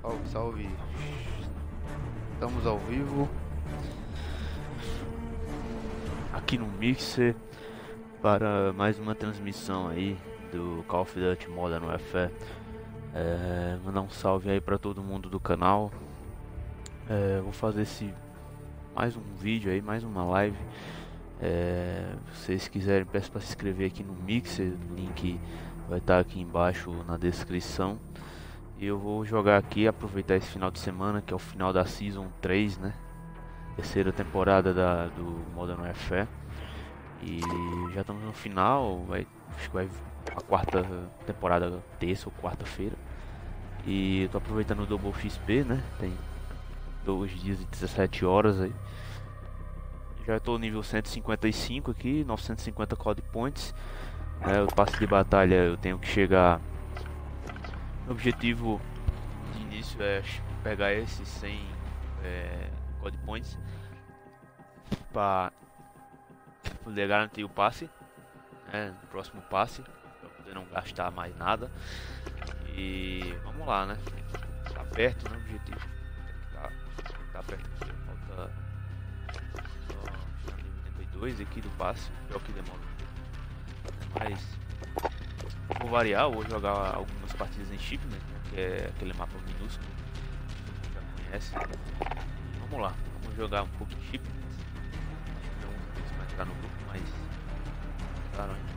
Salve, salve. Estamos ao vivo aqui no Mixer para mais uma transmissão aí do Call of Duty Modern Warfare. Mandar um salve aí para todo mundo do canal. Vou fazer mais um vídeo aí, mais uma live. Se vocês quiserem, peço para se inscrever aqui no Mixer, o link vai estar aqui embaixo na descrição. E eu vou jogar aqui, aproveitar esse final de semana, que é o final da Season 3, né? Terceira temporada do Modern Warfare. E já estamos no final, acho que vai a quarta temporada, terça ou quarta-feira. E eu tô aproveitando o Double XP, né? Tem 2 dias e 17 horas aí. Já estou nível 155 aqui, 950 Code Points. O passe de batalha eu tenho que chegar. O objetivo de início é pegar esses 100 Code Points para poder garantir o passe, o próximo passe, para poder não gastar mais nada. E vamos lá, né? Tá perto, né? O objetivo tá perto aqui. Falta só nível 82 aqui do passe, é o que demora. Mas vou variar, vou jogar algumas partidas em Shipment, né, que é aquele mapa minúsculo que todo mundo já conhece. Vamos lá, vamos jogar um pouco de Shipment. Não sei vai entrar no grupo, mas claro, hein?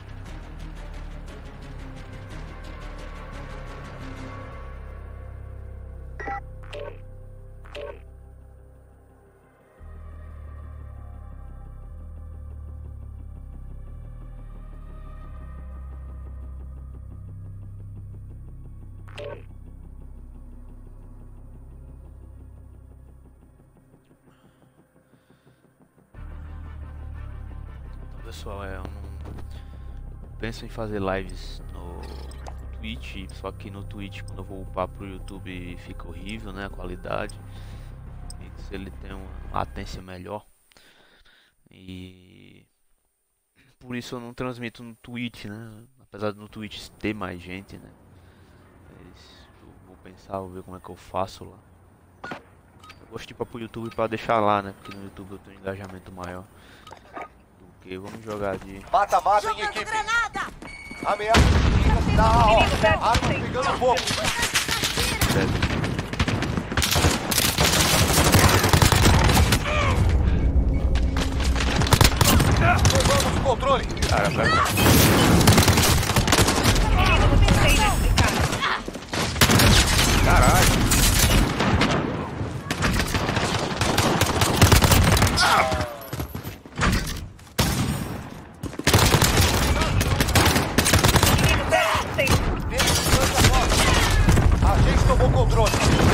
Pessoal, eu não penso em fazer lives no Twitch, só que no Twitch, quando eu vou upar pro YouTube, fica horrível, né, a qualidade. E se ele tem uma latência melhor, e por isso eu não transmito no Twitch, né, apesar de no Twitch ter mais gente, né. Mas eu vou pensar, vou ver como é que eu faço lá. Eu gosto de ir pro YouTube para deixar lá, né, porque no YouTube eu tenho um engajamento maior. Vamos jogar de mata-mata em equipe. Granada. Ameaça inimiga da arma pegando fogo. Tomamos o controle. Cara, caralho. Tomou controle.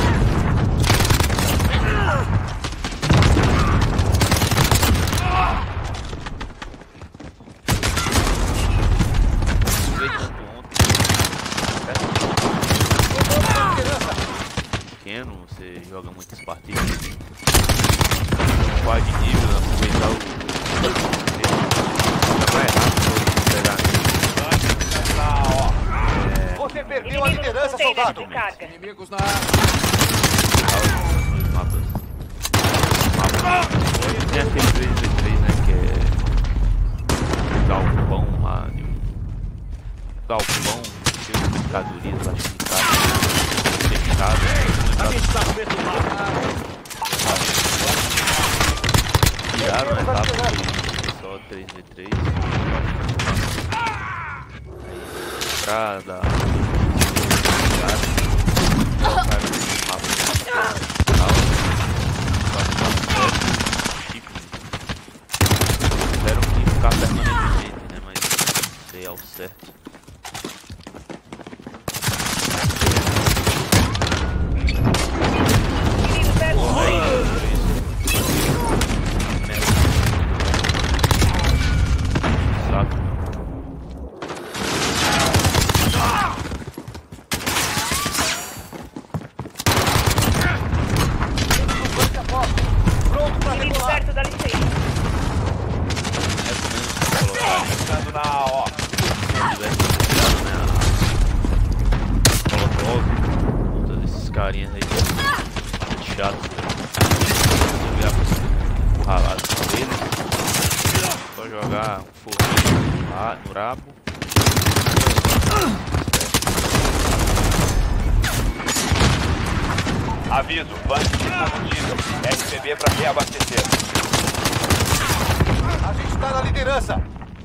Pequeno, você joga muitas partidas. Quase de nível, aproveitar Você perdeu a liderança, soldado. Inimigos na tem aquele 3v3, né, que é um galpão lá, galpão cheio de mercadorias, acho que tá fechado. A gente tá no mesmo lado. Tiraram a etapa só 3v3 pra dar espero que ficar permanentemente, né? Mas não sei ao certo. carinhas aí. chato. Ralado com ele. Só jogar um foguinho lá no rabo. Aviso, banco de combustível. RCB para reabastecer. A gente está na liderança.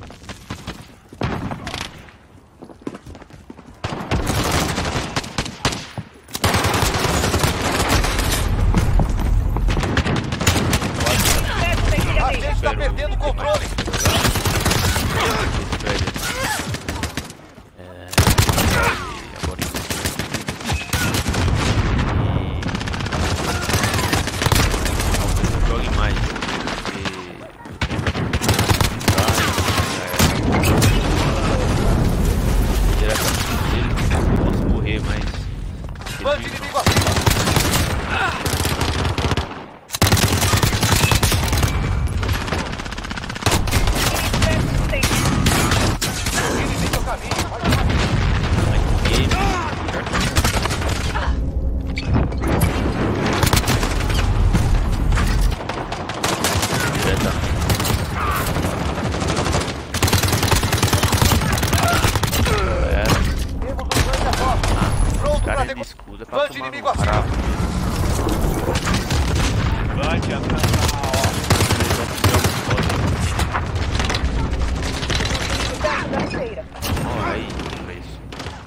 A gente está perdendo o controle. Bande inimigo acima. Inimigo ao caminho. Temos um grande aposto. Pronto para Cara, ele escuda pra Bande tomar inimigo no acima. rabo. Bande atrás na hora. Ó, aí, é isso.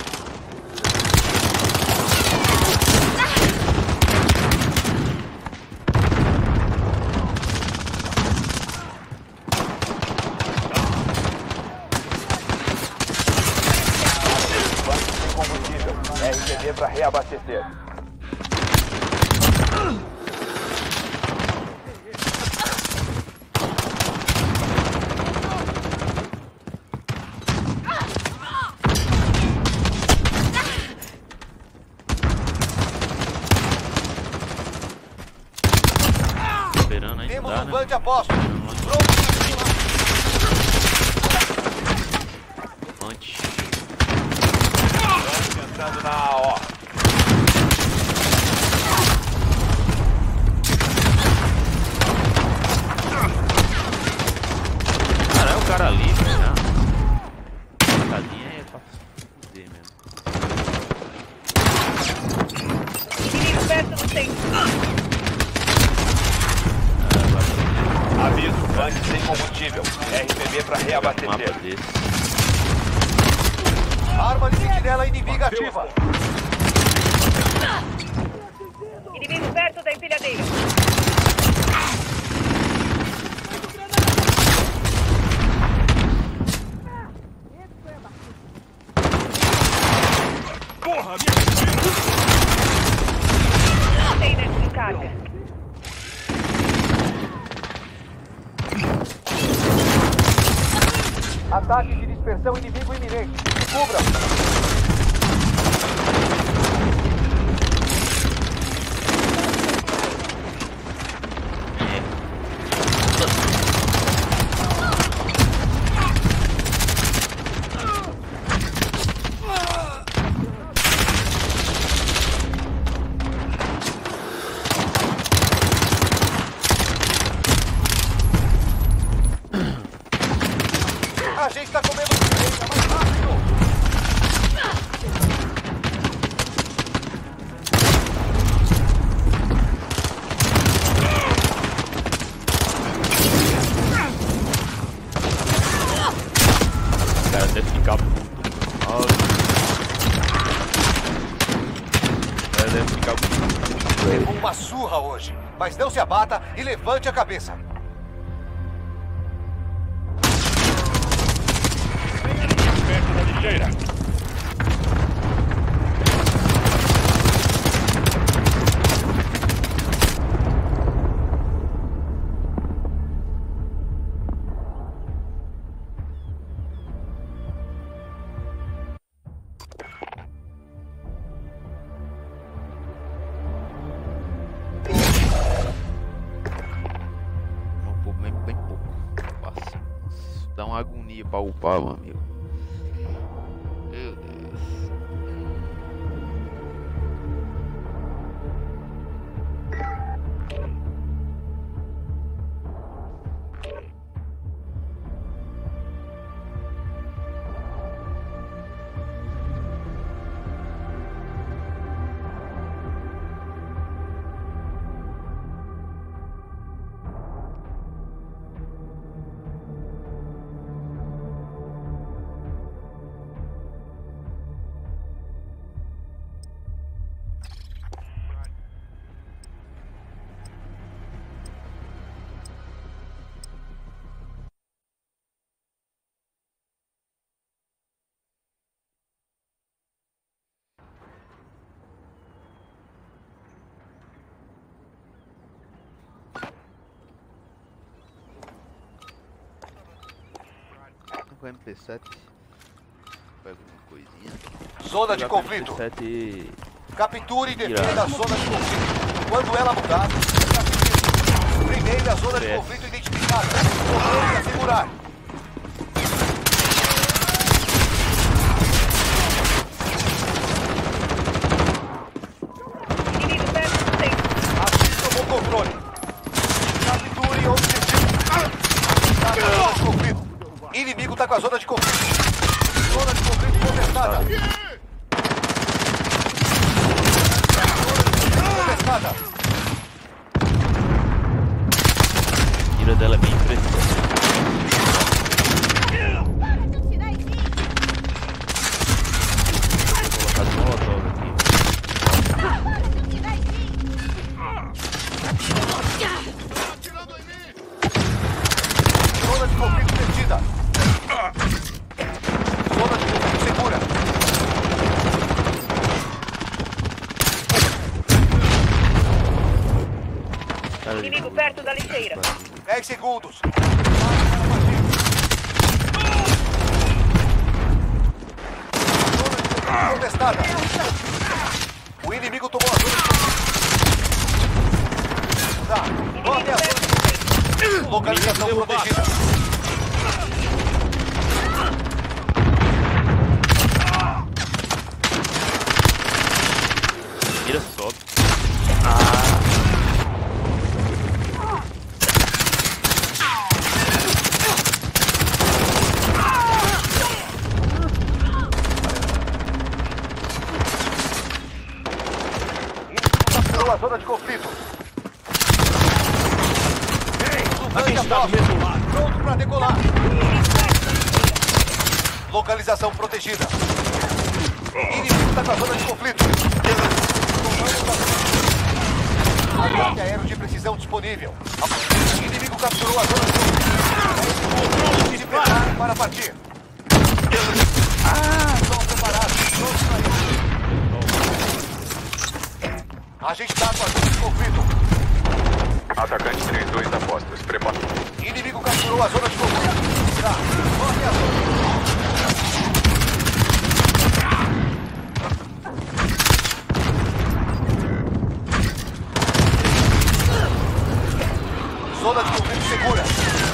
Banco sem combustível. RCB para reabastecer. Esperando aí, não Temos dá, um né? bande a posto. Pronto. Antes. Bande entrando na hora. Cara, é o cara livre, né? Tadinha é pra fuder mesmo. Inimigo perto do centro. Aviso, banco sem combustível. RCB para Um mapa reabastecer. desse. Arma de sentinela inimiga ativa. Inimigo perto da empilhadeira. Container de carga. Ataque de dispersão inimigo iminente. Cubra. A gente tá comendo direita, mais rápido! O cara deve ficar puto. Nossa. O cara deve ficar puto. Levou uma surra hoje, mas não se abata e levante a cabeça. Perto da lixeira. Bem pouco. Nossa, isso dá uma agonia pra upar, meu amigo. Meu Deus. com MP7. Pega uma coisinha. Zona de conflito. MP7 Capture e defenda a zona de conflito. Quando ela mudar, capture. Primeiro a zona de conflito identificada. Torneio a segurar. Inimigo perto do centro. Assim tomou controle. Capture o objetivo. Tá com a zona de conflito. Inimigo tá com a zona de conflito. Zona de conflito contestada. Contestada. A mira dela é bem precisa. Vou colocar do molotov aqui. Zona de conflito perdida. Zona de conflito segura. Inimigo perto da lixeira. 10 segundos. Contestada. O inimigo tomou a zona de conflito. Tá. Nome a zona de conflito. Localização protegida. Mira sobe. Capturou a zona de conflito. A gente está do mesmo lado. Pronto para decolar. Localização protegida. Inimigo está com a zona de conflito. Ataque aéreo de precisão disponível. Inimigo capturou a zona de conflito. Se prepare para partir. Estão preparados. Prontos para ir. A gente está com a zona de conflito. Atacante 3-2 apostas. Prepara. Inimigo capturou a zona de conflito. Tá. Corre a zona. Zona de conflito segura.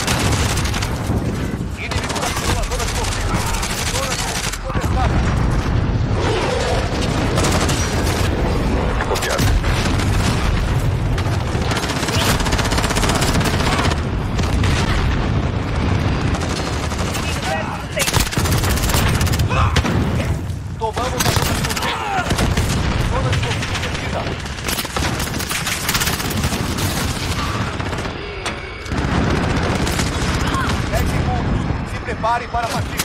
Inimigo capturou a zona de conflito. Zona de conflito contestada. Copiado. Inimigo perto do centro. Tomamos a zona de conflito. Zona de conflito perdida. Se prepare para partir.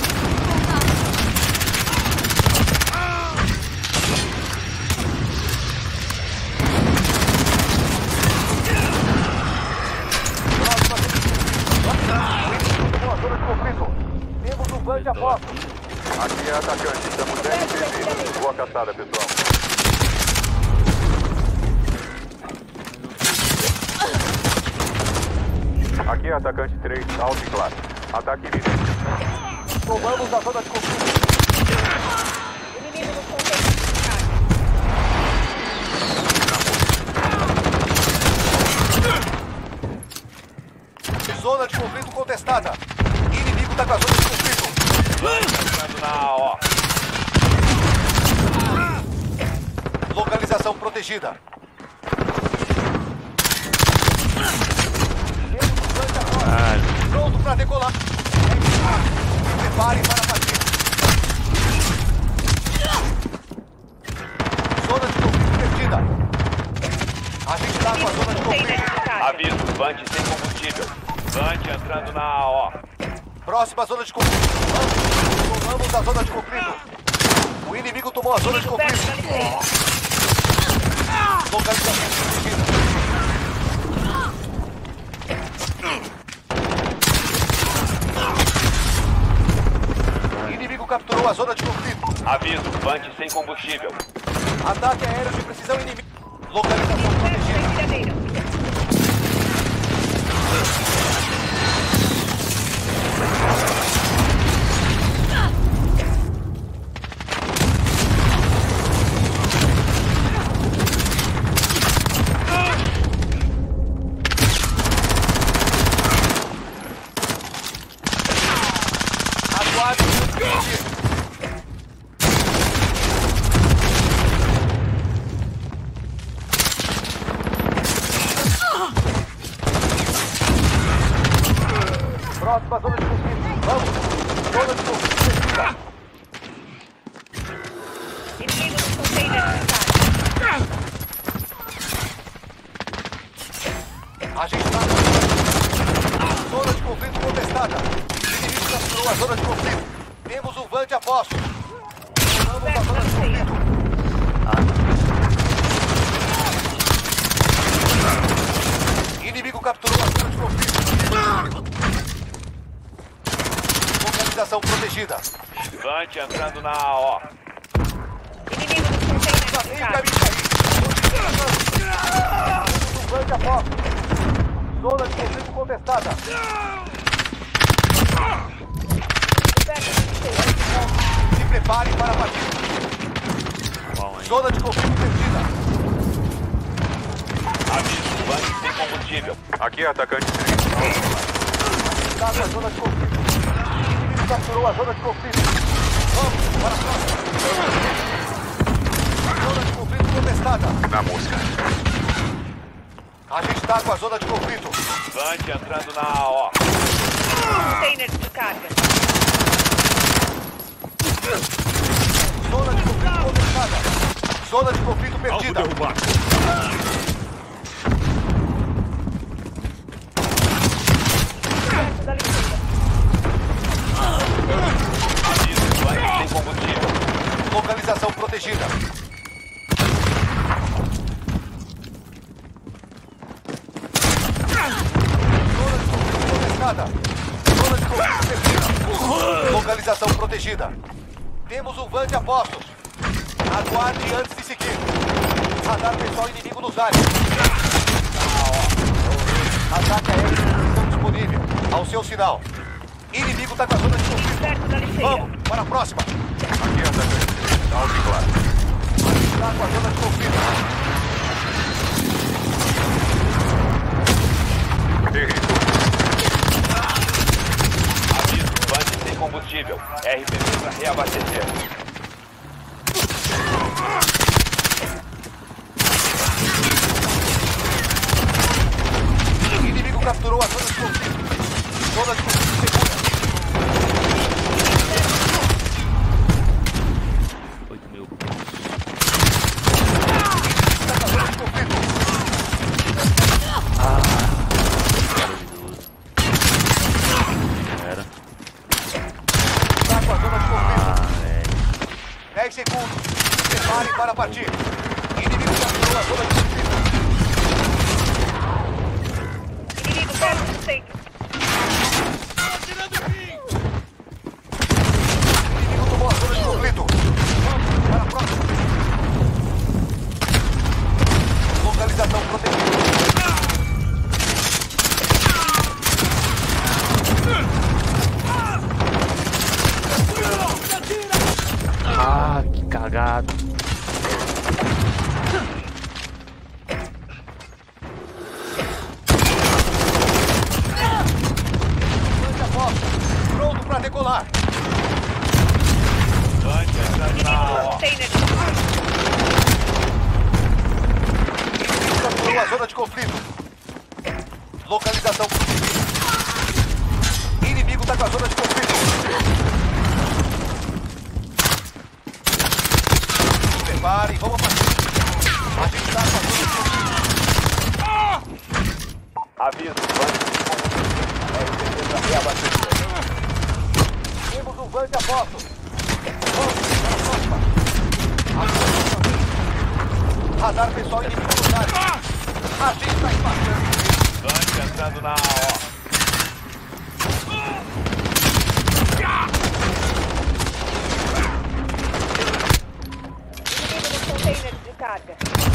Próxima zona de conflito. Temos um ban de aposta. Aqui é atacante. Estamos 10 defesas. Boa caçada, pessoal. Aqui é atacante 3, alto e claro. Ataque livre. Tomamos a zona de conflito. Inimigo nos contextos. Zona de conflito contestada. Inimigo está com a zona de conflito. Entrando na AO. Localização protegida. Pronto para decolar. Prepare para partir. Zona de conflito perdida. A gente está com a zona de conflito. Aviso, Vante sem combustível. Vante entrando na AO. Próxima zona de conflito. Tomamos a zona de conflito. O inimigo tomou a zona de Inimigo perto conflito. da lixeira. Localização protegida. Inimigo capturou a zona de conflito. Aviso, Vante sem combustível. Ataque aéreo de precisão inimigo. Localização Perto da protegida. empilhadeira. Inimigo capturou a zona de conflito. Localização protegida. Vante entrando na AO. Inimigo nos containers de carga. Vante a foto. Zona de conflito contestada. Perto da lixeira. Se preparem para a partida. Bom, hein? Zona de conflito perdida. Aviso, Vante sem combustível. Aqui é atacante. Está na zona de conflito. O inimigo capturou a zona de conflito. Vamos para a próxima. Zona de conflito contestada. Na música. A gente está com a zona de conflito. Vante entrando na AO. Containers de carga. Zona de conflito contestada. Zona de conflito Alvo perdida. derrubado. Perto da lixeira. Aviso, Vante sem combustível. Localização protegida. Zona de conflito contestada. Zona de conflito perdida. Localização protegida. Temos um Vante a postos. Aguarde antes de seguir. Radar pessoal inimigo nos ares. Ataque aéreo de posição disponível. Ao seu sinal. Inimigo está com a zona de conflito. Perto da lixeira. Vamos para a próxima. Aqui é atacante. Alto e claro. Está com a zona de conflito. Terrível. Aviso, Vante sem combustível. RPD para reabastecer. Inimigo capturou a zona de conflito. Zona de conflito segura. 8.000 Está com a zona de conflito. maravilhoso. Era. Está com a zona de conflito. Velho. 10 segundos. Se preparem para partir. Inimigo capturou a zona de conflito. Inimigo perto do centro. Inimigo tomou a zona de conflito. Vamos para a próxima. Localização protegida. Ah, que cagado. Vante a posto. Pronto para decolar. Vante entrando na Inimigo nos AO. containers de carga. Inimigo capturou a zona de conflito. Localização protegida. Inimigo está com a zona de conflito. Se preparem, vamos partir. A gente está com a zona de conflito. Aviso, Vante sem combustível. RPD para reabastecer. Temos um Vante a posto. Vamos para a próxima. Radar pessoal inimigo nos ares. A gente está empatando. Vante entrando na AO. Inimigo nos containers de carga.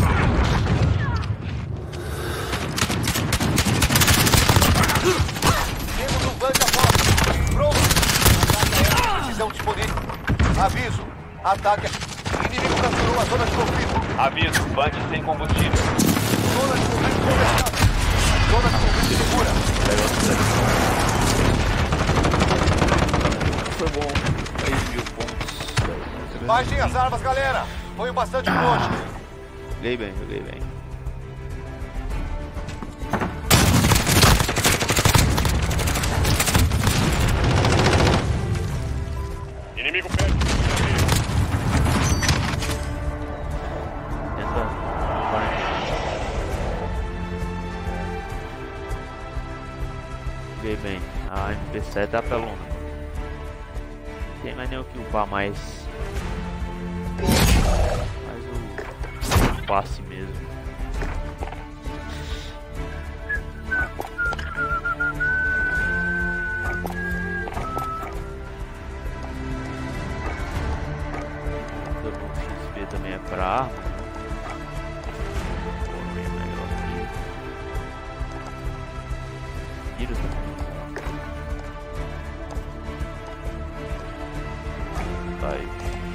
Temos um Vante a posto. Pronto. Ataque aéreo de precisão disponível. Aviso. Ataque. Inimigo capturou a zona de conflito. Aviso, Vante sem combustível. Zona de conflito contestada. Zona de conflito segura. Foi bom. 3.000 pontos. Baixem as armas, galera. Foi bastante longe. Joguei bem, joguei bem. Inimigo perto. Tenta. Joguei bem. A MP7 é apelona. Não tem mais nem o que upar mais. Mais o passe mesmo. pra arma. Bem melhor aqui. Tiro também. Vai.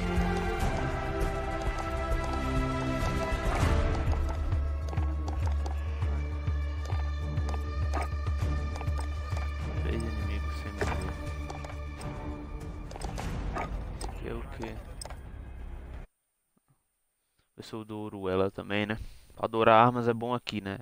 Três inimigos sem morrer. Esse aqui é o que? Eu sou do Uruela também, né? Adorar armas é bom aqui, né?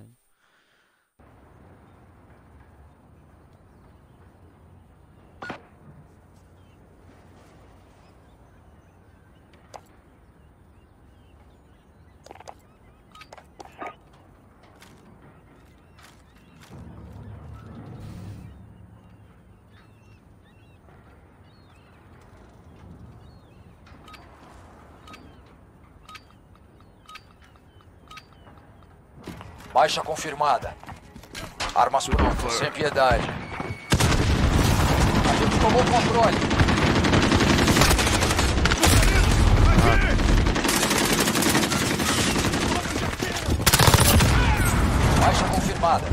Baixa confirmada. Armas prontas, sem piedade. A gente tomou o controle. Baixa confirmada.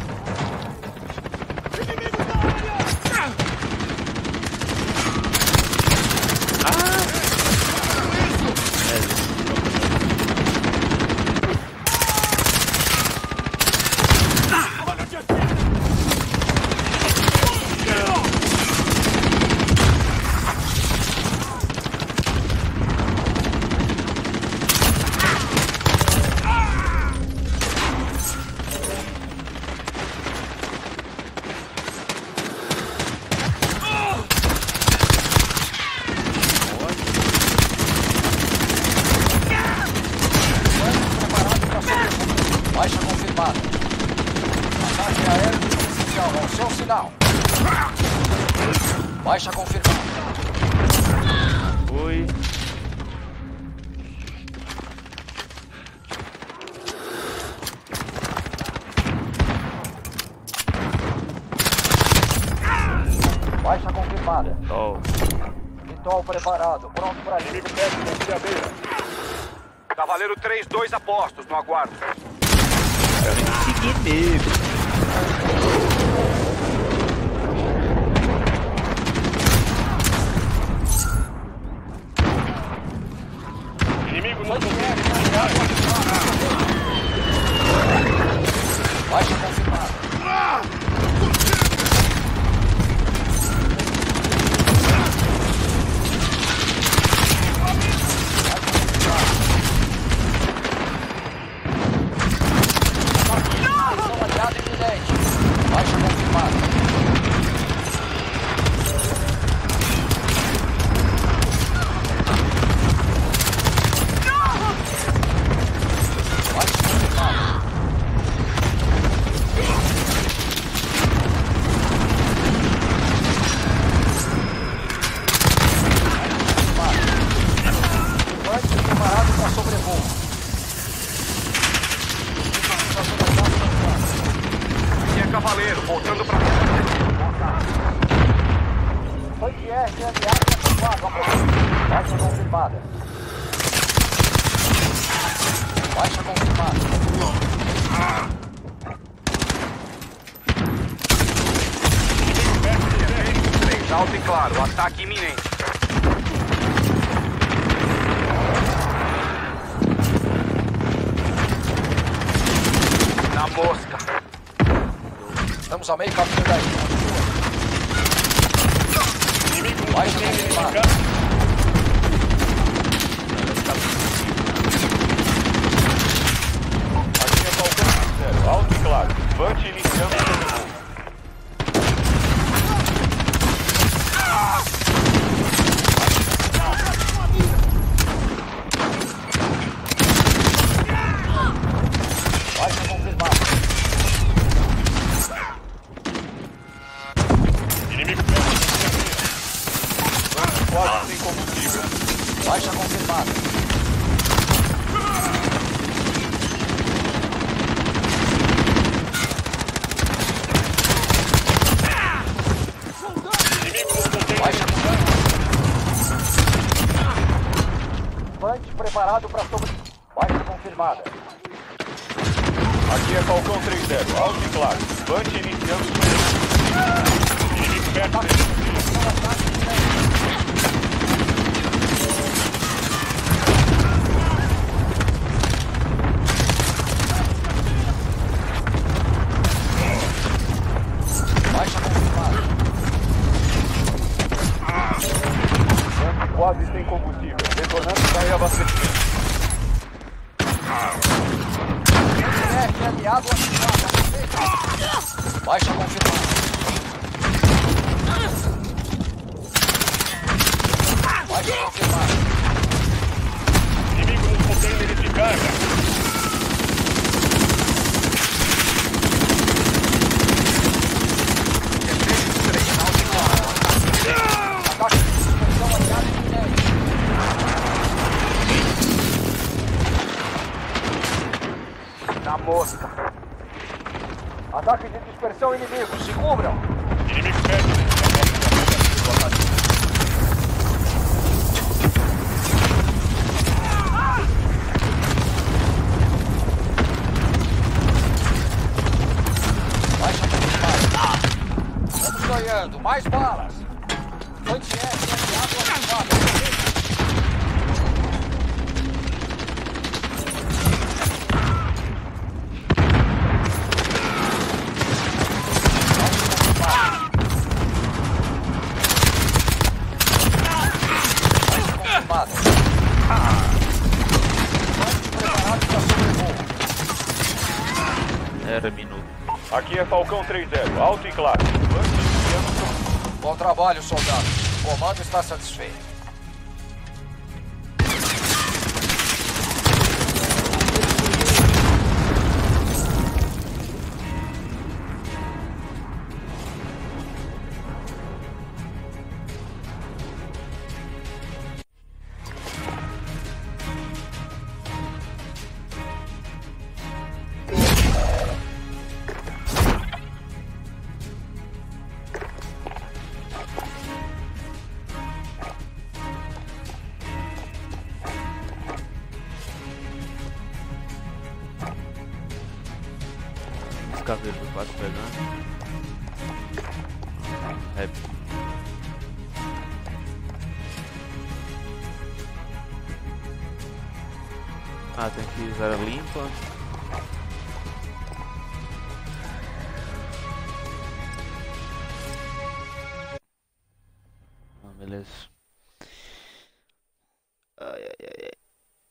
Baixa confirmada. Ataque aéreo essencial ao seu sinal. Baixa confirmada. Oi. Baixa confirmada. Oh. Vitol preparado, pronto para inimigo perto da empilhadeira. Cavaleiro 3-2 a postos, no aguardo. Seguir mesmo. Inimigo não Baixa confirmada. Aliado iminente. Baixa confirmada. Baixa confirmada. Antes preparado para sobrevoo. Aqui é Cavaleiro, voltando pra... Tanque RMA ativado, baixa confirmada. Baixa confirmada. Alto e claro, ataque iminente. Na mosca. Estamos a meio caminho da ilha. Baixa confirmada. Aqui é Falcão 0, alto e claro. Vante iniciando o sobrevoo. Baixa confirmada. Inimigo perto. Quase sem combustível. Baixa confirmada. Baixa confirmada. Punch preparado para sobre... Baixa confirmada. Aqui é Falcão 3-0, alto e claro. Vante iniciando o inimigo perto dele. Baixa confirmada. Vante quase sem combustível. Retornando para reabastecimento. FF aliado ativado. Baixa confirmada. Baixa confirmada. Inimigo nos contêineres de carga. Ataque de dispersão aliado iminente. Na mosca. Ataque de dispersão inimigo. Se cubram. Inimigo perto. Baixa confirmada. Estamos ganhando. Mais balas. Anti-F aliado ativado. Era minuto. Aqui é Falcão 3-0, alto e claro. Vante iniciando Bom trabalho, soldado. O comando está satisfeito. Caveiro do 4 pegando. É. Ah, tem que usar a limpa. Ah, beleza. Ai, ai, ai, ai.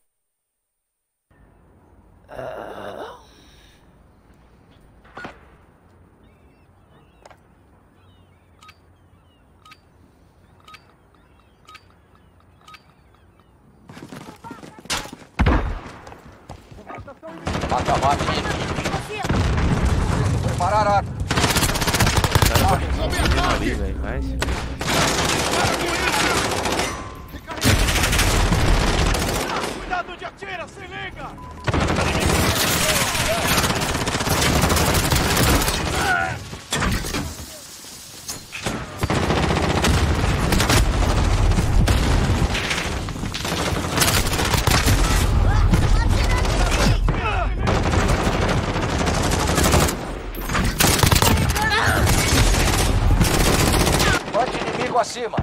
Mata-mata inimigo. Preparar a... Ali, velho, mas... Cuidado de atira, se liga! Bate inimigo acima.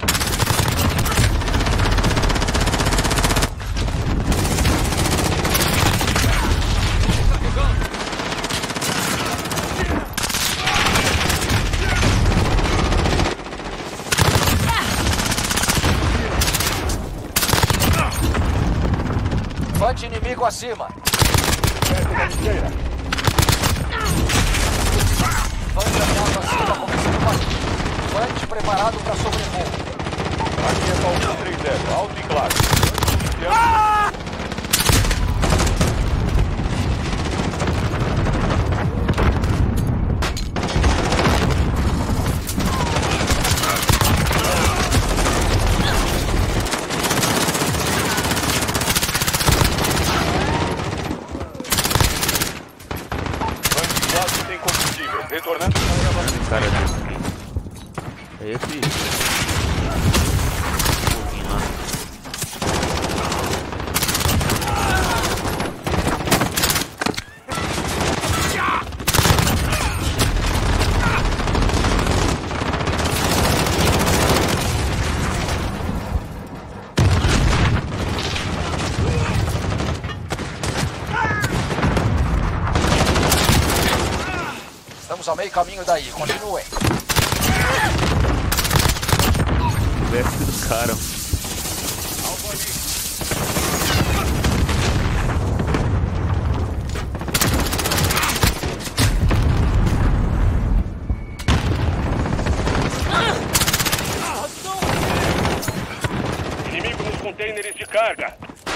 Bate inimigo acima. Bate aliado acima, começando a bater. Bate preparado para sobrevoo. Aqui é Falcão 3-0, alto e claro. Vante quase sem combustível. Retornando para reabastecimento. Cara desse aqui. É esse. Um pouquinho lá. a meio caminho daí. Continuem. Veste do cara. Inimigo nos containers de carga.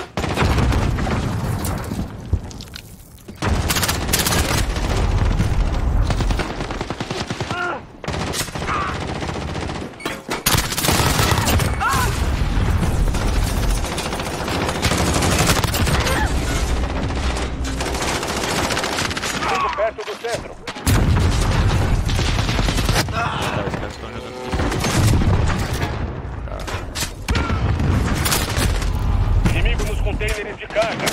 Chego perto do centro. Tá, os caras estão jogando tudo. Inimigo nos containers de carga.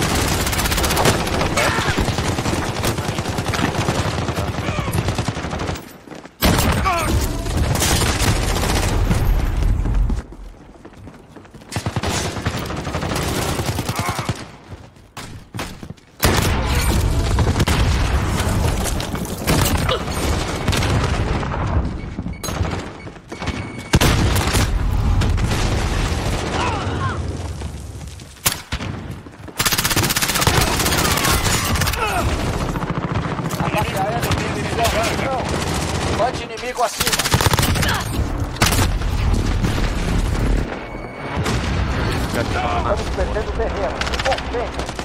Ataque aéreo de divisão. Levante inimigo acima. Estamos perdendo terreno. Concentre.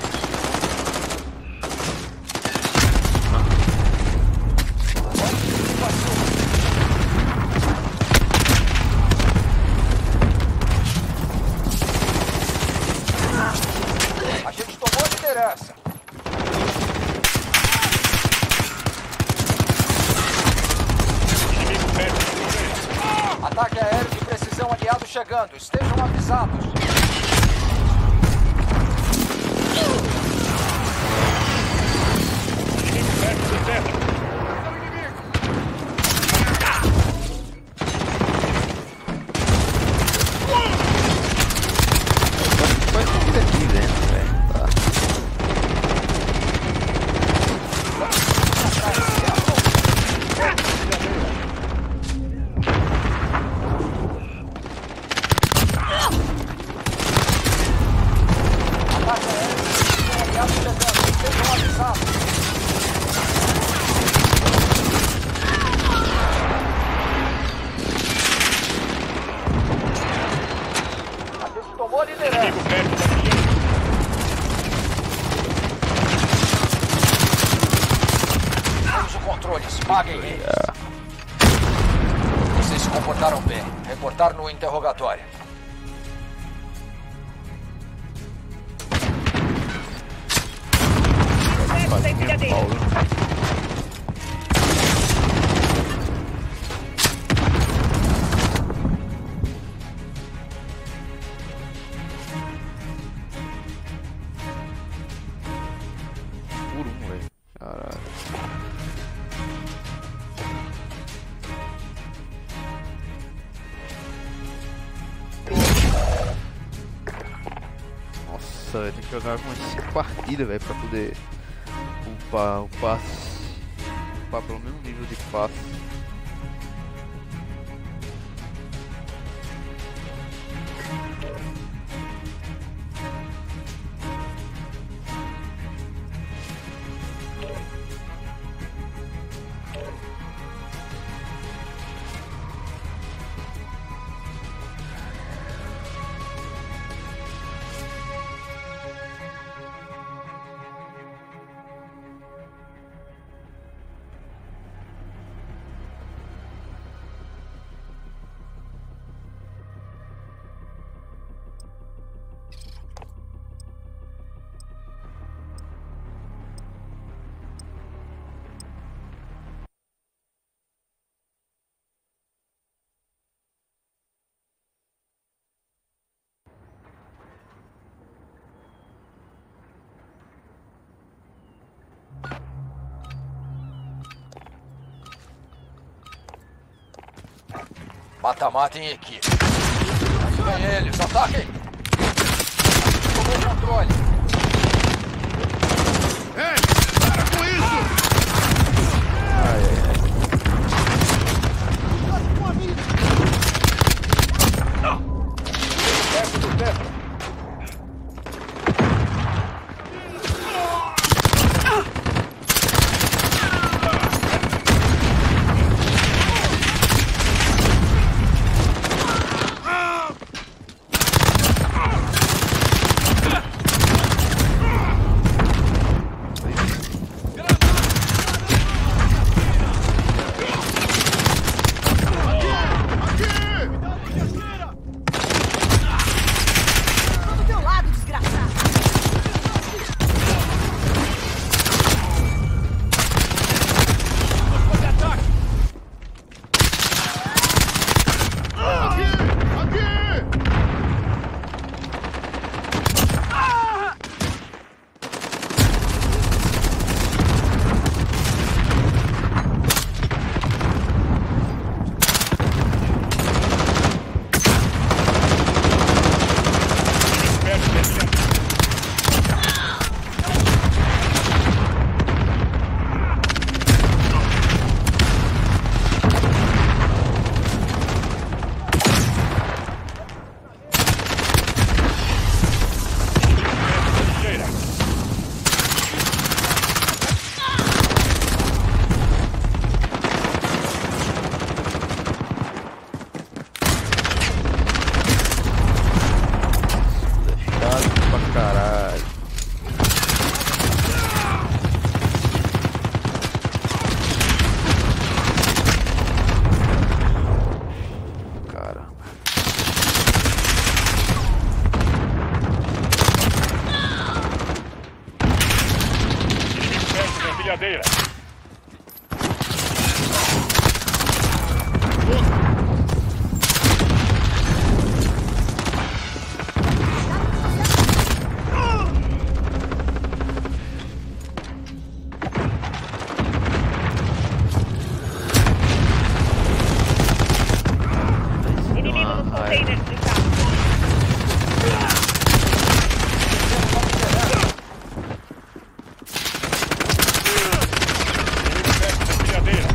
A gente tomou a liderança. Inimigo perto de você. Ataque aéreo de precisão aliado chegando. Estejam avisados. Inimigo perto do centro. Faz comida aqui dentro, velho. Tá. Ataque aéreo de precisão aliado chegando. Estejam avisados. A gente tomou a liderança. Inimigo perto da minha. Temos o controle. Esmaguem eles. Vocês se comportaram bem. Reportar no interrogatório. Perto da empilhadeira. Por um, velho. Caralho. Nossa, eu tenho que jogar umas 5 partidas, velho, pra poder upar o passe. Upar pelo mesmo nível de passe. Mata-mata em equipe. Ativem eles, ataquem! Tomou o controle. Ei, para com isso! Ai, ai, ai. caralho. Caramba. Perto da empilhadeira. Inimigo nos containers de carga. Perto da empilhadeira.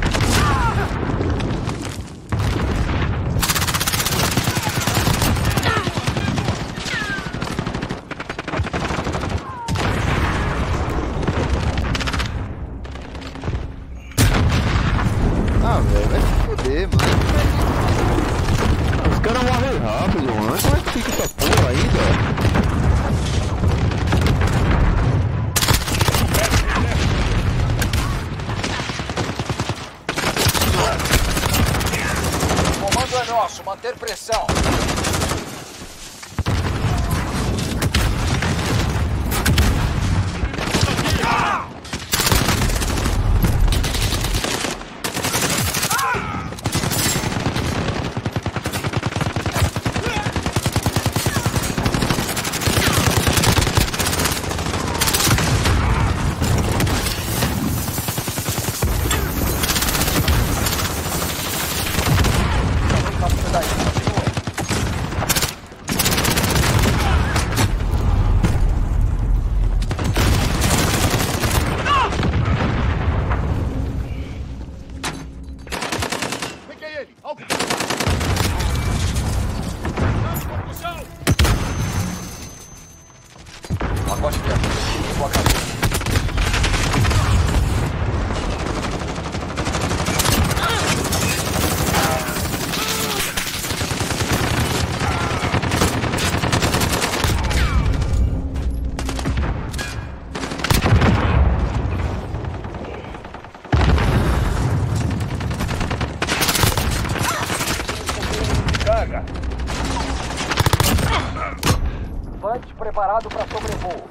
Ah, velho, vai se fuder, mano. Os caras morrem rápido, mano. Como é que fica essa porra ainda? O comando é nosso, manter pressão. Peguei ele! Alto! Construção! Pacote de artifício, boa cabeça. Carga. Vante preparado para sobrevoo.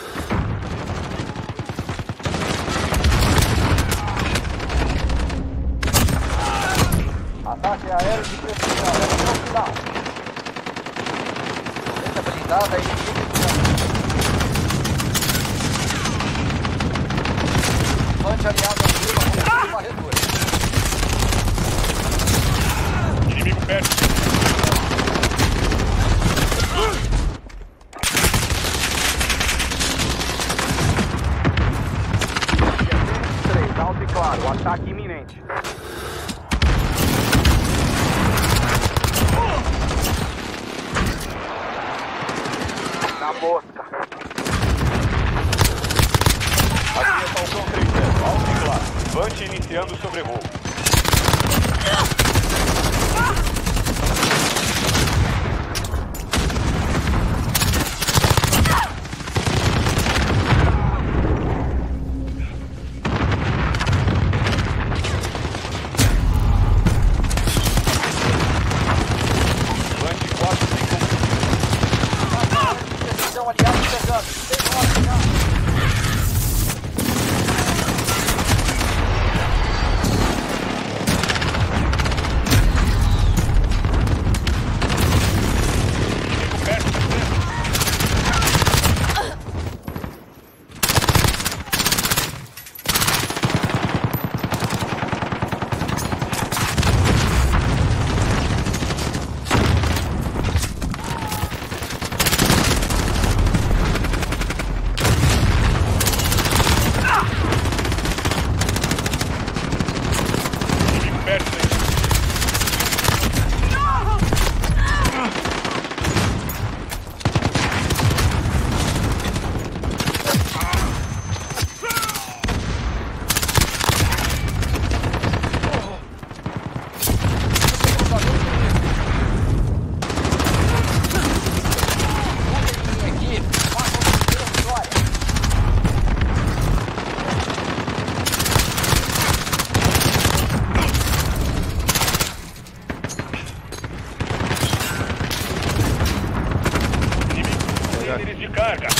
Ataque aéreo de precisão. É o final. Defesa blindada inimiga de Vante aliado acima com varredura. Inimigo perto. Alto e claro, ataque iminente. Na mosca. Aqui é Falcão 3-0. Alto e claro. Vante iniciando o sobrevoo. Vante 4 segundos. Precisão aliado chegando. Deixa eu alinhar. de carga.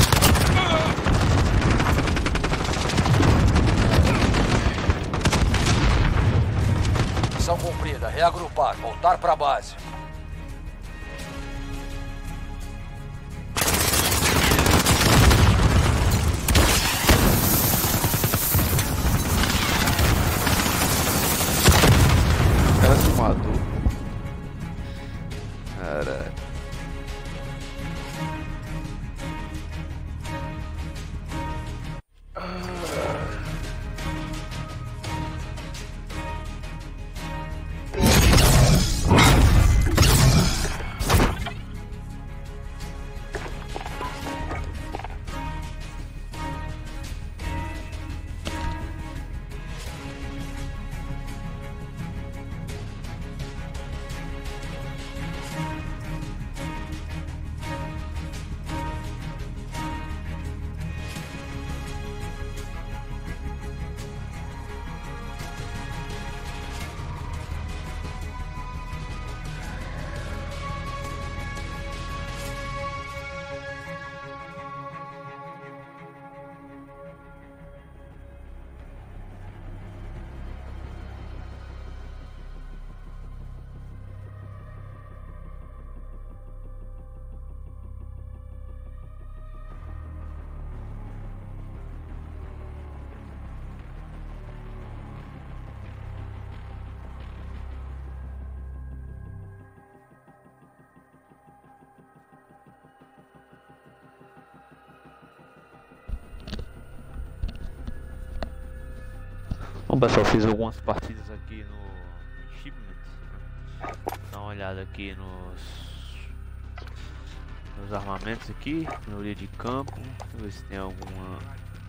Missão cumprida. Reagrupar. Voltar pra base. O cara se matou. Caralho. Bom pessoal, fiz algumas partidas aqui no Shipment, né? Dá uma olhada aqui nos armamentos aqui, melhoria de campo, deixa eu ver se tem alguma.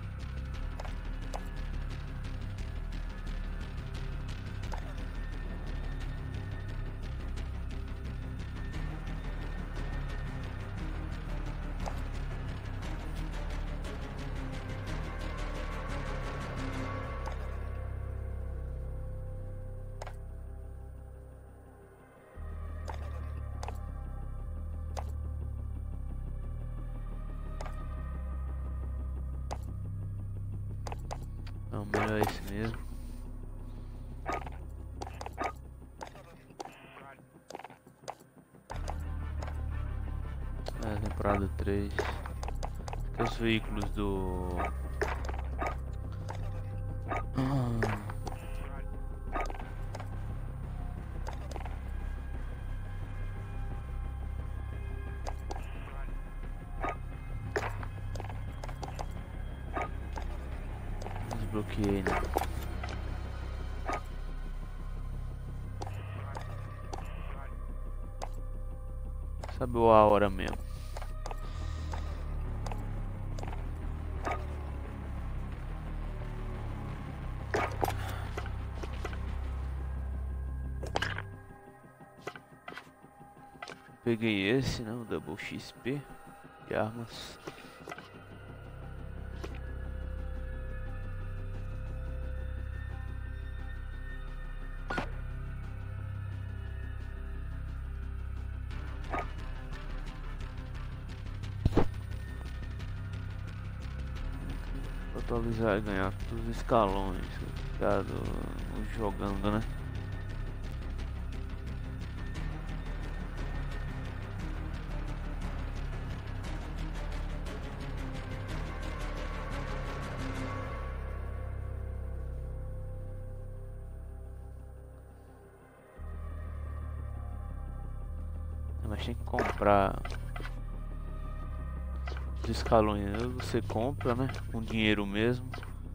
Não, melhor esse mesmo. Temporada 3. Aqui os veículos do... Desbloqueei, né? Sabe a hora mesmo. Peguei esse, né? O Double XP de armas. Atualizar e ganhar todos os escalões, jogando, né? Mas tem que comprar os escalões. Você compra, né? Com dinheiro mesmo.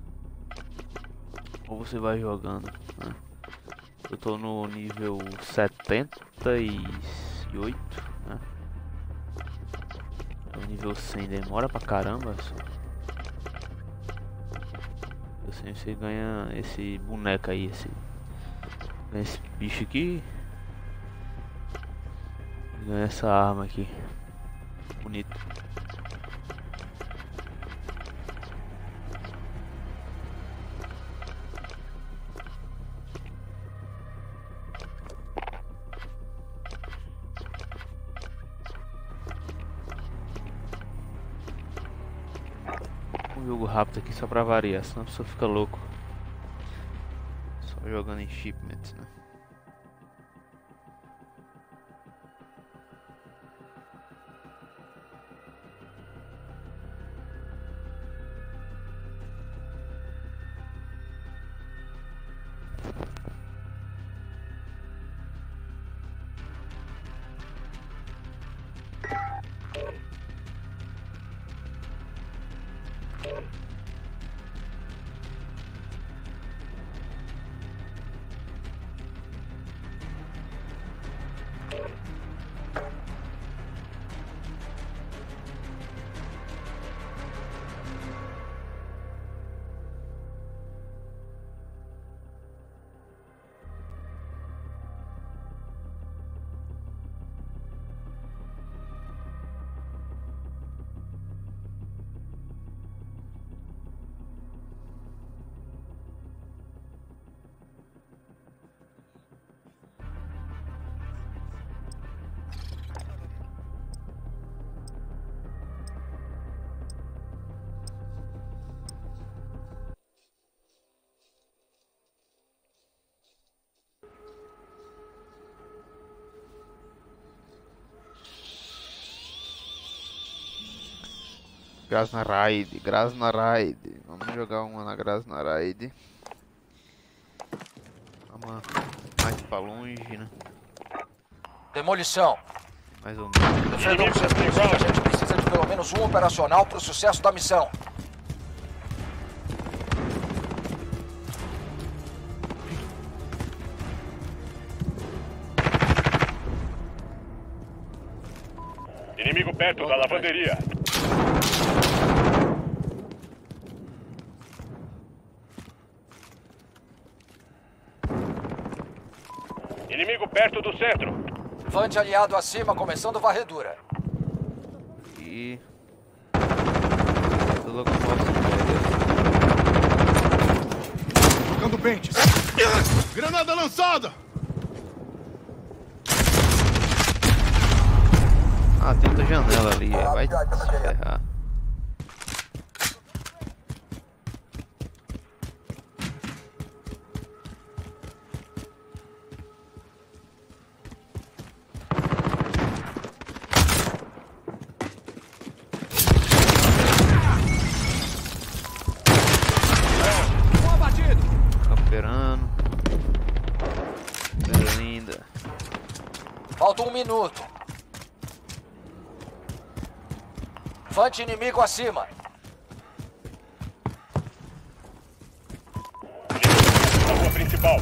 Ou você vai jogando, né? Eu tô no nível 78, né? O nível 100 demora pra caramba. Assim você ganha esse boneco aí, ganha esse bicho aqui. Ganha essa arma aqui. Bonito. um jogo rápido aqui só pra variar, senão a pessoa fica louco. Só jogando em shipment, né? Grasnaride, Grasnaride. Vamos jogar uma na Grasnaride. Vamos mais pra longe, né? Demolição. Mais ou menos. Defendam os recursos. A gente precisa de pelo menos um operacional para o sucesso da missão. Inimigo perto da lavanderia. Inimigo perto do centro. Vante aliado acima, começando varredura. E... tô logo próximo. Trocando pentes. Granada lançada! Ah, tem outra janela ali. Vai se ferrar. Camperando. Linda. Falta 1 minuto. Vante inimigo acima. Na rua principal.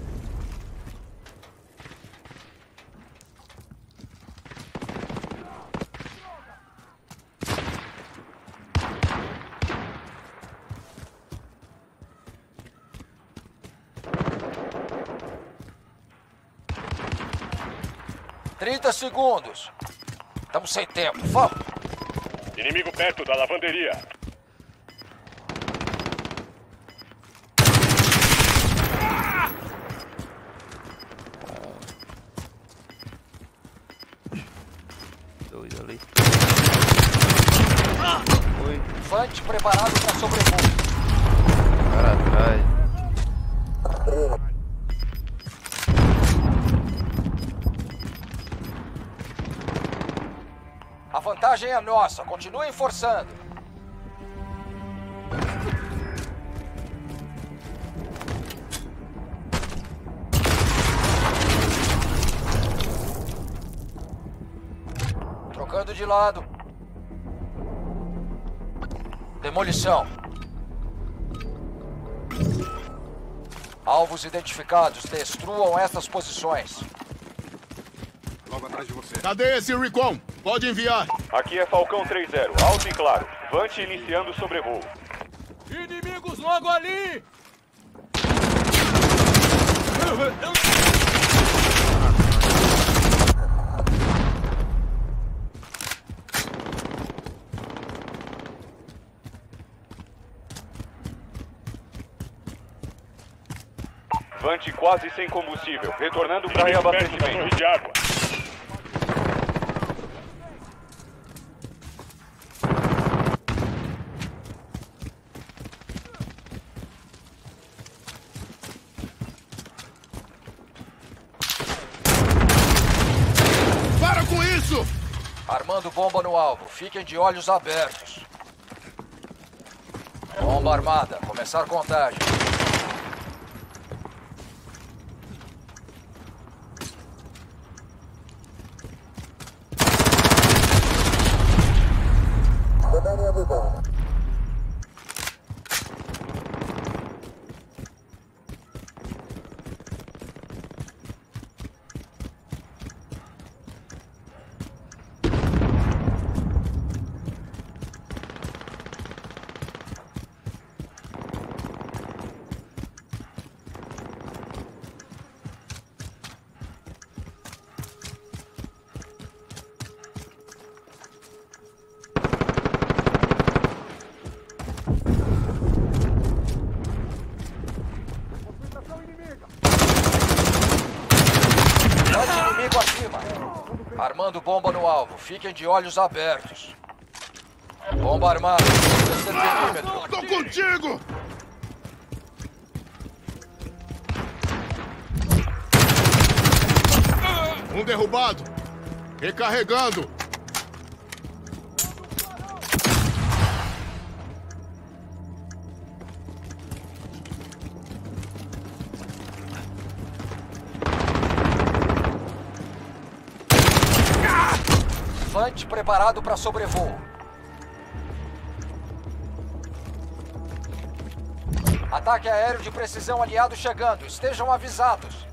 Trinta segundos. Estamos sem tempo. Vamos. Inimigo perto da lavanderia. Dois ali. Vante preparado para sobrevoo. Cara atrás. A vantagem é nossa. Continuem forçando. Trocando de lado. Demolição. Alvos identificados. Destruam essas posições. Logo atrás de você. Cadê esse Recon? Pode enviar. Aqui é Falcão 3-0, alto e claro. Vante iniciando sobrevoo. Inimigos logo ali! Vante quase sem combustível, retornando para reabastecimento. Torre de água. Armando bomba no alvo. Fiquem de olhos abertos. Bomba armada. Começar contagem. Inimigo acima. Armando bomba no alvo. Fiquem de olhos abertos. Bomba armada. 30 centímetros. Tô contigo! Um derrubado. Recarregando. Vante preparado para sobrevoo. Ataque aéreo de precisão aliado chegando. Estejam avisados.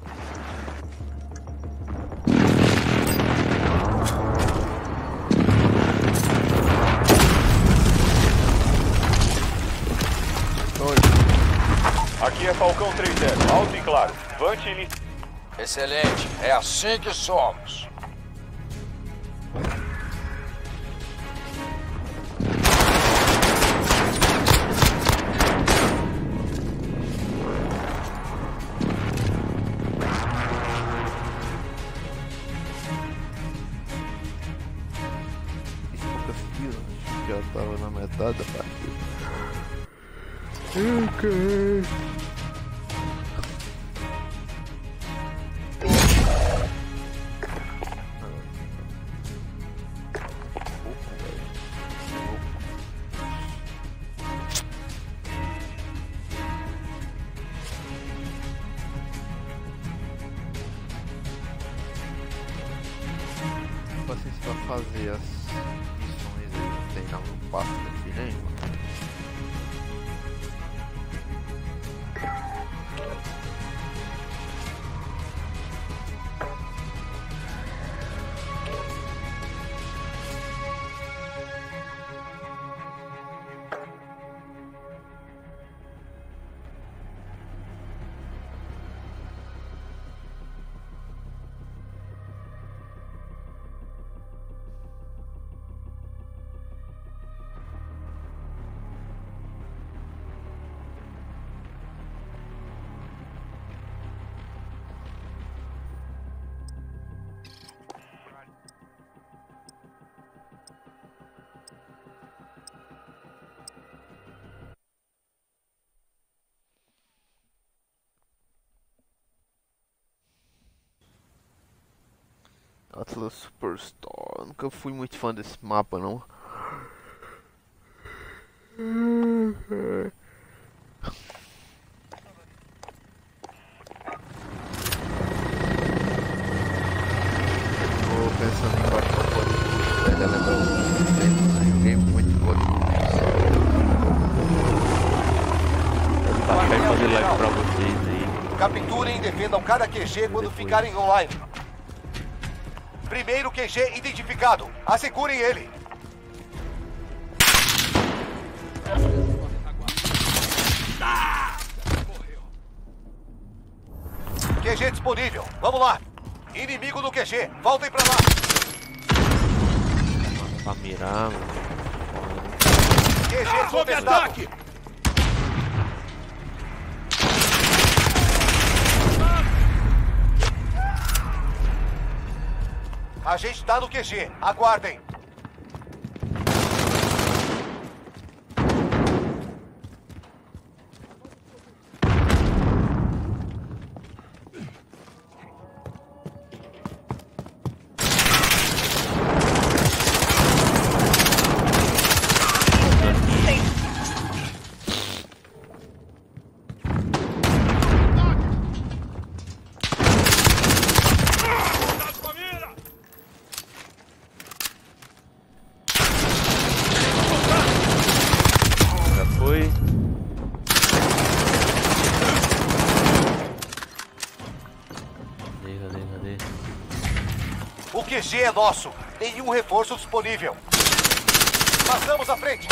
Aqui é Falcão 3-0, alto e claro. Vante inicial. Excelente. É assim que somos. Já tava na metade da partida. Paciência pra fazer as missões aí, não tem não passo daqui nenhuma. Atlas Superstore. Nunca fui muito fã desse mapa, não. Tô pensando em baixar o Hollywood. Ainda lembra muito tempo, né? Joguei muito Hollywood. Tá bem fazer live pra vocês aí. Capturem e defendam cada QG quando ficarem online. Primeiro QG identificado. Assegurem ele. QG disponível. Vamos lá. Inimigo no QG. Voltem pra lá. Pra mirar, mano. QG sob ataque. A gente tá no QG. Aguardem. QG é nosso. Nenhum reforço disponível. Passamos à frente.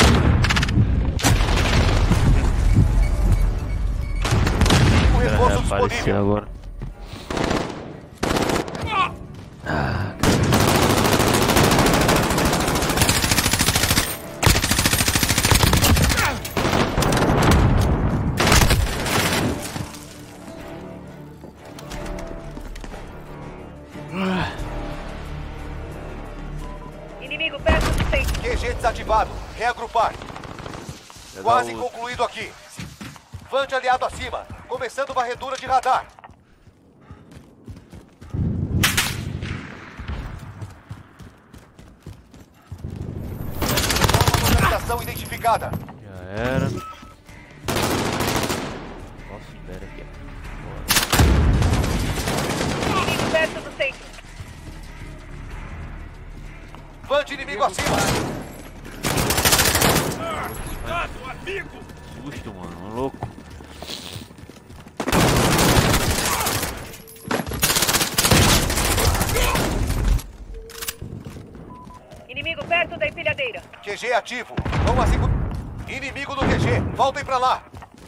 Nenhum reforço Apareceu disponível. agora. Inimigo perto do centro. QG desativado. Reagrupar. Quase concluído aqui. Vante aliado acima. Começando varredura de radar. Nova localização identificada. Já era. Nossa, espera aqui. Inimigo perto do centro. Vante inimigo acima. Susto, mano. Louco. Inimigo perto da empilhadeira. QG ativo. Vamos assim. Inimigo no QG. Voltem pra lá.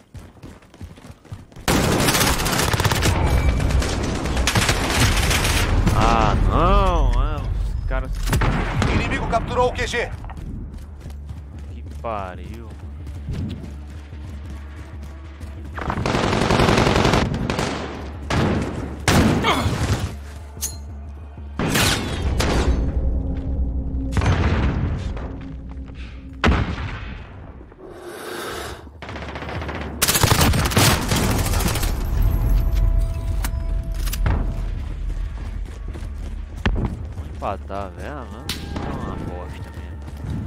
Ah, não. Os caras. Inimigo capturou o QG. Que pariu. Empatar, velho. É uma bosta mesmo.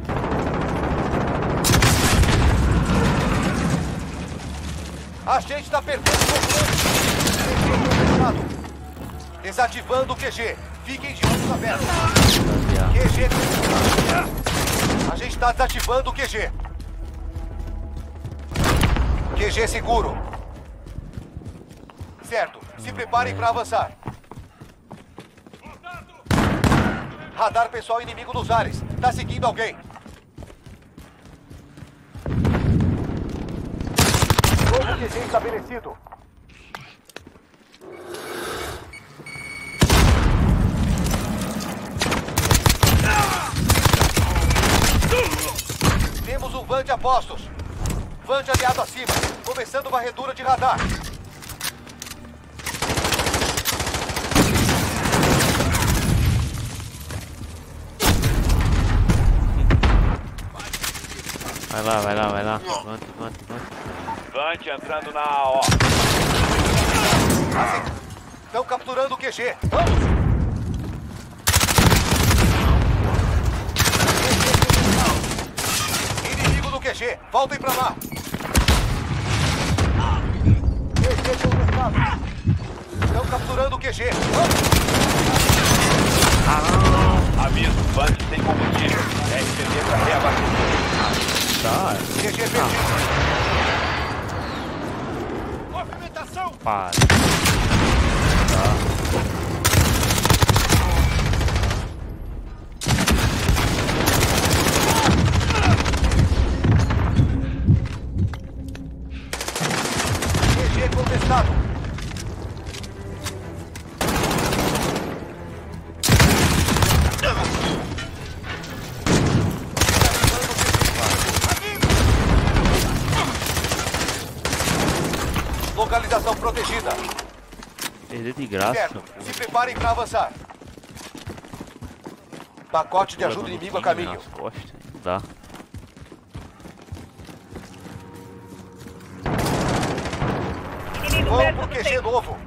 A gente tá perdendo o controle. Desativando o QG. Fiquem de olhos abertos. QG. A gente tá desativando o QG. QG seguro. Certo. Se preparem pra avançar. Radar pessoal inimigo nos ares. Tá seguindo alguém. Novo QG estabelecido. Temos um Vante a postos. Vante aliado acima. Começando varredura de radar. Vai lá. Levanta. Vante entrando na AO. Estão capturando o QG. Vamos! Inimigo no QG. Voltem pra lá. QG contestado. Estão capturando o QG. Vamos! Aviso, Vante sem combustível. RPD para reabastecimento. Tá. QG perdido. Movimentação! Para. QG contestado. Localização protegida. Perder de graça. Certo. Se preparem pra avançar. Pacote de ajuda inimigo a caminho. Nas costas. Dá. Inimigo Vamos perto pro do QG centro. novo.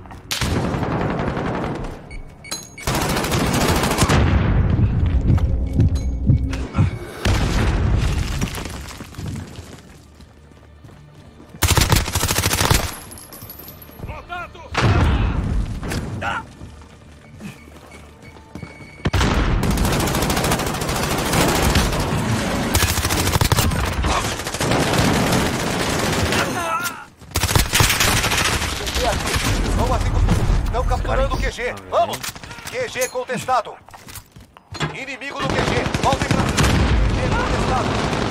Vamos assim. Estão capturando o QG. Vamos. QG contestado. Inimigo no QG. Voltem pra... QG contestado.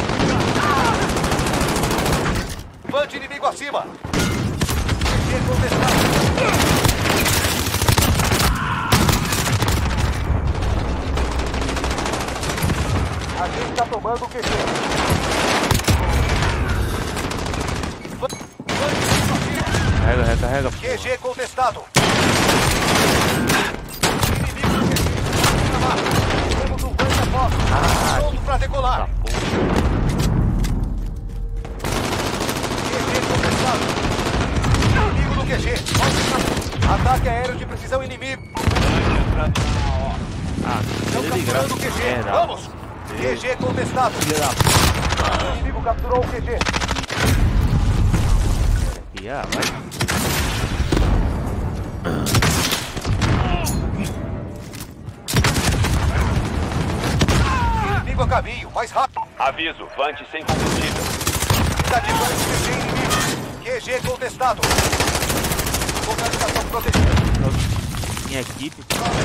Vante inimigo acima. QG contestado. A gente tá tomando o QG. Carrega. QG contestado. Inimigo no QG. Temos um vante a posto. Pronto pra decolar. QG contestado. Inimigo no QG. Ataque aéreo de precisão inimigo. Estão capturando o QG. Vamos! QG contestado. O inimigo capturou o QG. Vai. Inimigo a caminho, mais rápido. Aviso, Vante sem combustível. Está de volta QG inimigo. QG contestado. Localização protegida. Minha equipe.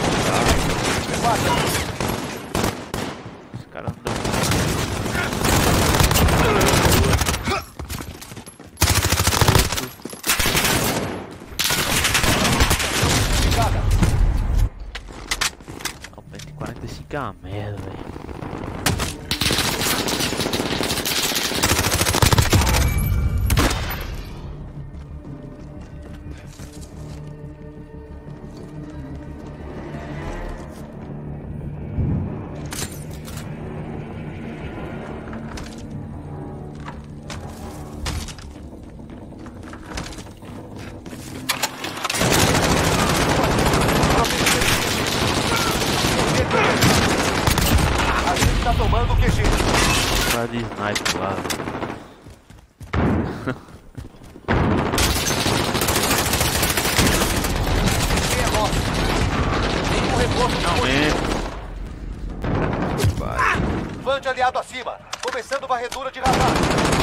Os caras não dão. O 45 é uma merda, velho. A gente tá tomando o QG. Tá de sniper lá. QG é nosso. Tem um reforço disponível. Vante aliado acima. Começando varredura de radar.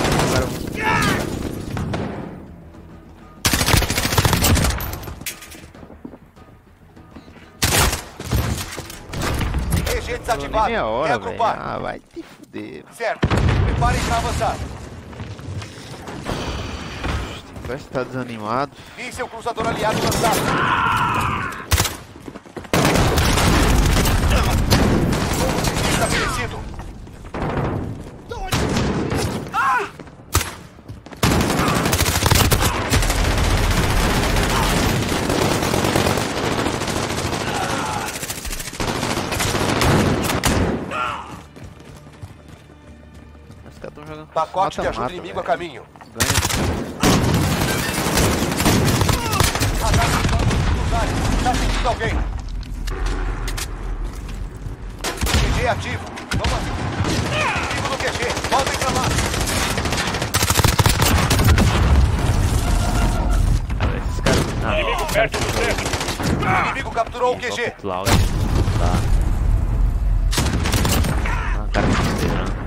QG desativado. Meia hora, velho. Reagrupar. Ah, vai te fuder. Certo. Preparem pra avançar. Parece que tá desanimado. Vi seu cruzador aliado lançado. Novo estabelecido. Os caras tão jogando. Pacote de ajuda mata-mata, inimigo a velho. caminho. Ganha. Tá sentindo alguém? QG ativo. Vamos lá. Inimigo no QG. Voltem pra lá. Esses caras. Não, Inimigo perto do centro. O inimigo capturou o QG. Cloud. Tá. Ah, cara, que esperando.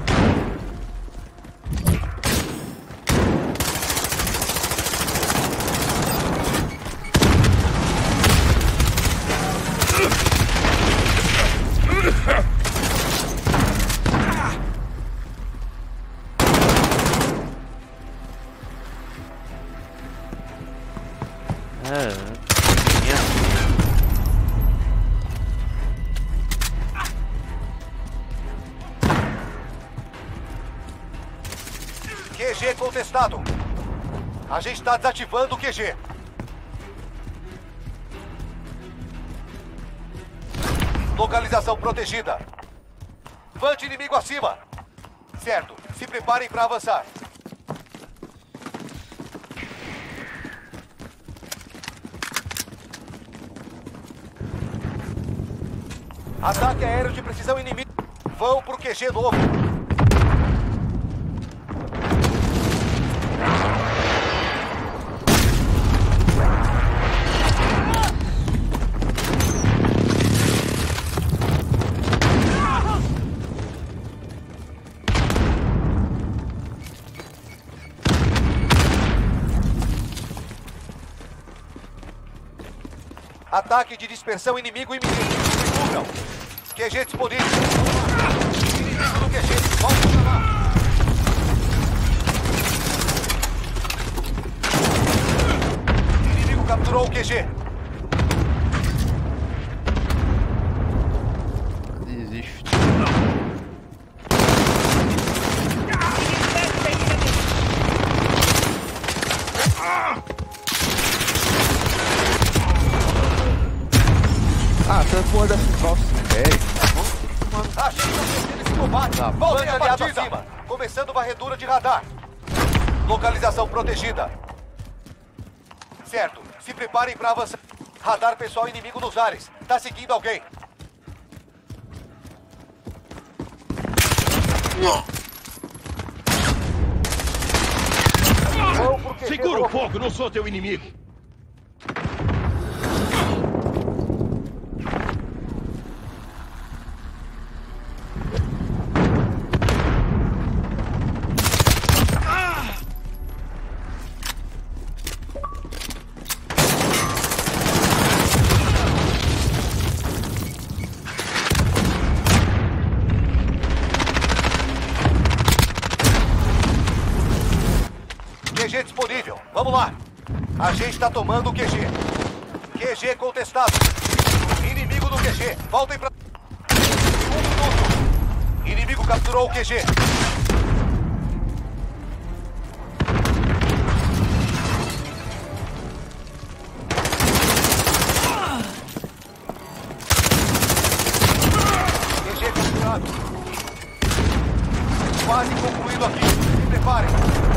QG contestado. A gente está desativando o QG. Localização protegida. Vante inimigo acima. Certo. Se preparem para avançar. Ataque aéreo de precisão inimigo. Vão pro QG novo. Ataque de dispersão inimigo iminente. Se cubram. QG disponível. Inimigo no QG. Volta pra lá. Inimigo capturou o QG. Desiste. Ah, essa porra dessa calça velho. A gente tá perdendo esse combate. Voltem a aliado acima. Começando varredura de radar. Localização protegida. Certo. Se preparem para avançar. Radar pessoal inimigo nos ares. Tá seguindo alguém. Segura o fogo, não sou teu inimigo. QG disponível. Vamos lá. A gente tá tomando o QG. QG contestado. Inimigo no QG. Voltem pra... 1 minuto. Inimigo capturou o QG. QG capturado. Quase concluído aqui. Se preparem.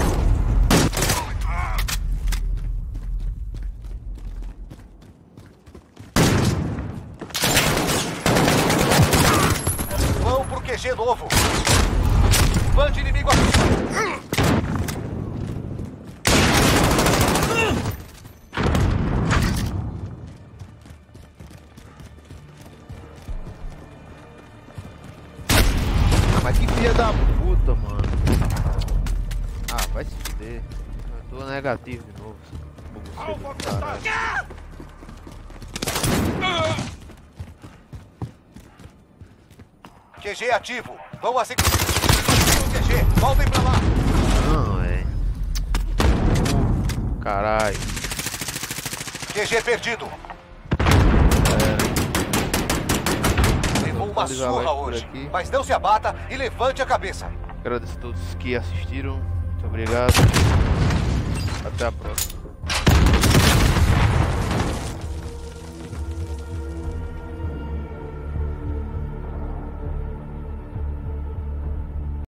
QG novo. Bande inimigo aqui. Mas que filha da puta, mano. Ah, vai se fuder. Eu tô negativo de novo. QG ativo. Vão assim. QG, voltem pra lá. Não, é. Caralho. QG perdido. Levou uma surra hoje. Mas não se abata e levante a cabeça. Agradeço a todos que assistiram. Muito obrigado. Até a próxima.